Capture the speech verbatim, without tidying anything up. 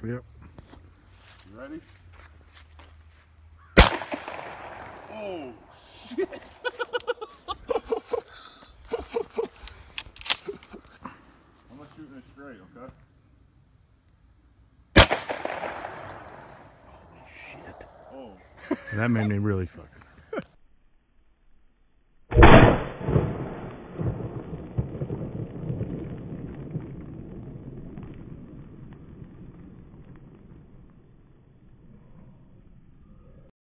Yep. You ready? Oh, shit. I'm not shooting it straight, okay? Holy shit. Oh. That made me really fucking